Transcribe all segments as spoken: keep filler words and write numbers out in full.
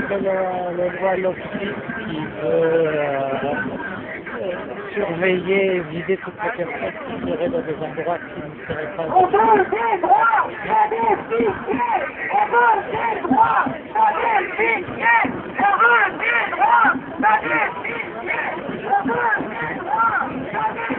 que le, le voile optique qui veut euh, euh, surveiller et vider toutes les personnes qui seraient dans des endroits qui ne seraient pas... On veut des droits, pas des fichiers. On veut des droits, pas des fichiers. On veut des droits, pas des fichiers. On veut des droits, pas des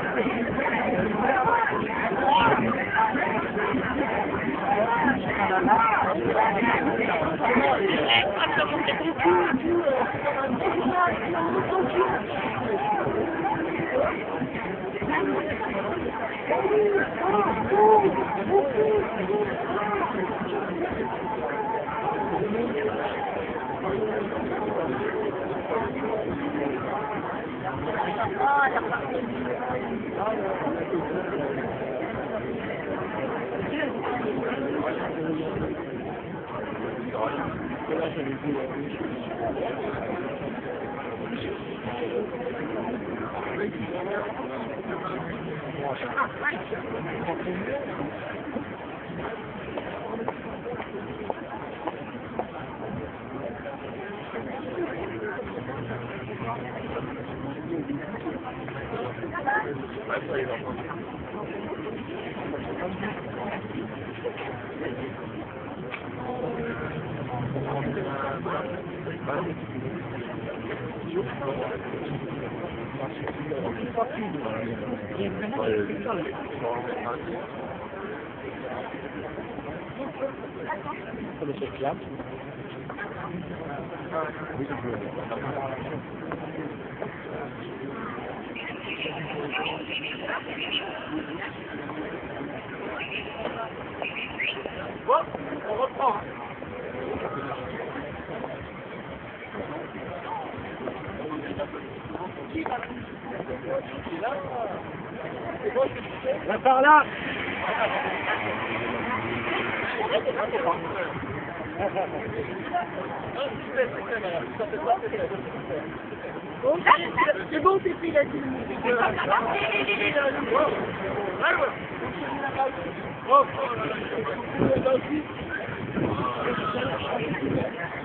Bon, on reprend. Va par là. C'est bon, c'est pris, il a dit. Oh, oh, là, là.